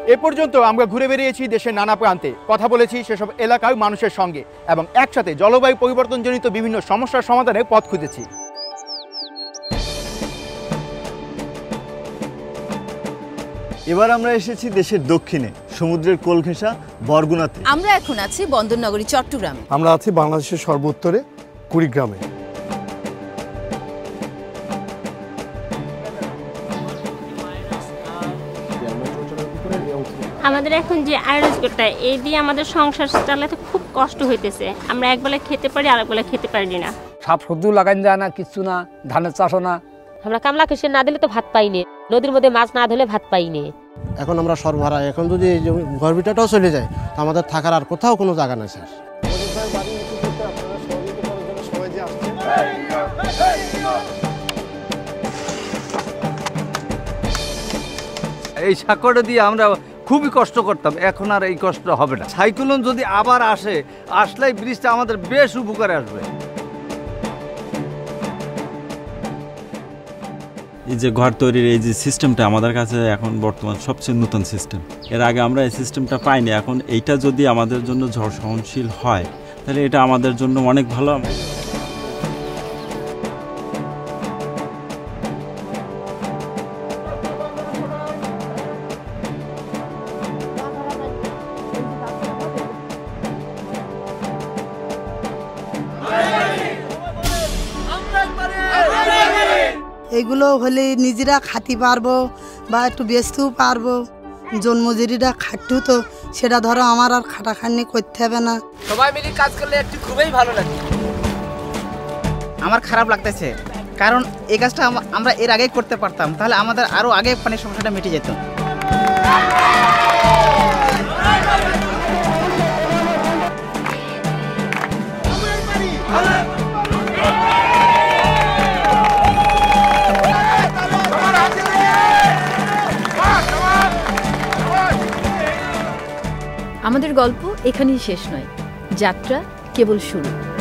এ পর্যন্ত আমরা ঘুরে বেরিয়েছি দেশের নানা প্রান্তে, কথা বলেছি সেসব এলাকার মানুষের সঙ্গে এবং একসাথে জলবায়ু পরিবর্তনজনিত বিভিন্ন সমস্যার সমাধানের পথ খুঁজেছি। এবার আমরা এসেছি দেশের দক্ষিণে, সমুদ্রের কোল ঘেঁষা বরগুনাতে। আমরা এখন আছি বন্দরনগরী চট্টগ্রামে। আমরা আছি বাংলাদেশের সর্বোত্তরে কুড়িগ্রামে। আমাদের এখন যে আয় রোজগারটা এই দিয়ে আমাদের সংসার চালাতে খুব কষ্ট হইতেছে। আমরা একবেলা খেতে পারি আর একবেলা খেতে পারি না। শাক সবজিও লাগান যায় না, কিছু না, ধানের চাষও না। আমরা কামলা কৃষি না দিলে তো ভাত পাইনি, নদীর মধ্যে মাছ না ধরলে ভাত পাইনি। এখন আমরা সরবরাহ, এখন যদি এই যে গর্বিটাটাও চলে যায় তো আমাদের থাকার আর কোথাও কোনো জায়গা নেই স্যার। এই সাঁকড়ে দিয়ে আমরা খুবই কষ্ট করতাম, এখন আর এই কষ্ট হবে না। সাইক্লোন যদি আবার আসলেই ব্রিজটা আমাদের বেশ উপকারে আসবে। এই যে ঘর তৈরির এই যে সিস্টেমটা আমাদের কাছে এখন বর্তমান সবচেয়ে নতুন সিস্টেম। এর আগে আমরা এই সিস্টেমটা পাইনি। এখন এইটা যদি আমাদের জন্য ঝড় সহনশীল হয় তাহলে এটা আমাদের জন্য অনেক ভালো। এগুলো হলে নিজেরা খাতে পারবো বা একটু বেচতেও পারবো। জন্মজুরিটা খাটতেও তো সেটা ধরো আমার আর খাটাখাটনি করতে হবে না। সবাই মিলে কাজ করলে একটু খুবই ভালো লাগে। আমার খারাপ লাগতেছে, কারণ এই কাজটা আমরা এর আগেই করতে পারতাম, তাহলে আমাদের আরও আগে পানির সমস্যাটা মিটে যেত। আমাদের গল্প এখানেই শেষ নয়, যাত্রা কেবল শুরু।